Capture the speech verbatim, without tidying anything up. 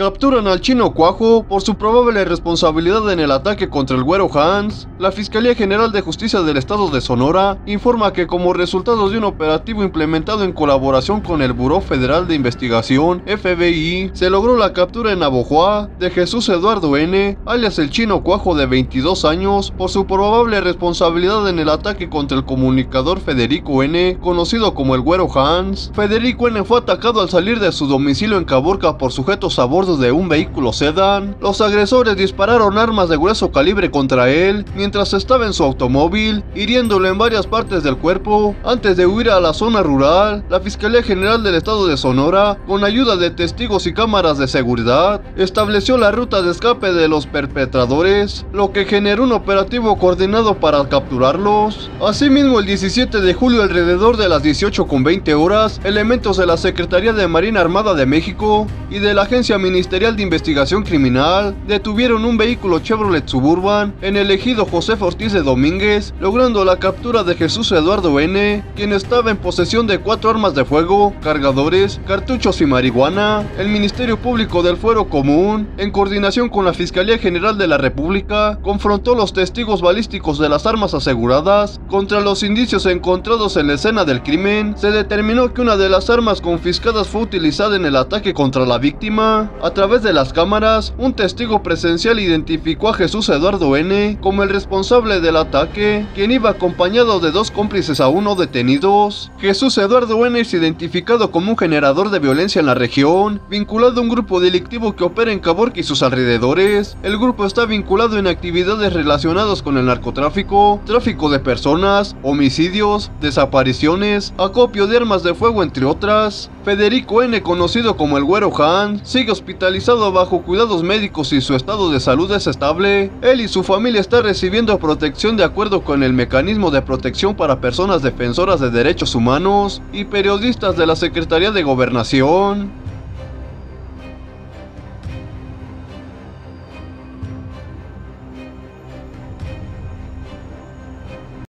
Capturan al Chino Cuajo por su probable responsabilidad en el ataque contra el Güero Hans. La Fiscalía General de Justicia del Estado de Sonora informa que como resultado de un operativo implementado en colaboración con el Buró Federal de Investigación, F B I, se logró la captura en Navojoa de Jesús Eduardo N., alias el Chino Cuajo, de veintidós años, por su probable responsabilidad en el ataque contra el comunicador Federico N., conocido como el Güero Hans. Federico N. fue atacado al salir de su domicilio en Caborca por sujetos a bordo de un vehículo sedán. Los agresores dispararon armas de grueso calibre contra él mientras estaba en su automóvil, hiriéndolo en varias partes del cuerpo. Antes de huir a la zona rural, la Fiscalía General del Estado de Sonora, con ayuda de testigos y cámaras de seguridad, estableció la ruta de escape de los perpetradores, lo que generó un operativo coordinado para capturarlos. Asimismo, el diecisiete de julio, alrededor de las dieciocho con veinte horas, elementos de la Secretaría de Marina Armada de México y de la Agencia Ministerial de Investigación Criminal detuvieron un vehículo Chevrolet Suburban en el ejido Josefa Ortiz de Domínguez, logrando la captura de Jesús Eduardo N., quien estaba en posesión de cuatro armas de fuego, cargadores, cartuchos y marihuana. El Ministerio Público del Fuero Común, en coordinación con la Fiscalía General de la República, confrontó los testigos balísticos de las armas aseguradas. Contra los indicios encontrados en la escena del crimen, se determinó que una de las armas confiscadas fue utilizada en el ataque contra la víctima. A través de las cámaras, un testigo presencial identificó a Jesús Eduardo N. como el responsable del ataque, quien iba acompañado de dos cómplices aún no detenidos. Jesús Eduardo N. es identificado como un generador de violencia en la región, vinculado a un grupo delictivo que opera en Caborca y sus alrededores. El grupo está vinculado en actividades relacionadas con el narcotráfico, tráfico de personas, homicidios, desapariciones, acopio de armas de fuego, entre otras. Federico N., conocido como el Güero Hans, sigue hospitalizado bajo cuidados médicos y su estado de salud es estable. Él y su familia están recibiendo protección de acuerdo con el Mecanismo de Protección para Personas Defensoras de Derechos Humanos y periodistas de la Secretaría de Gobernación.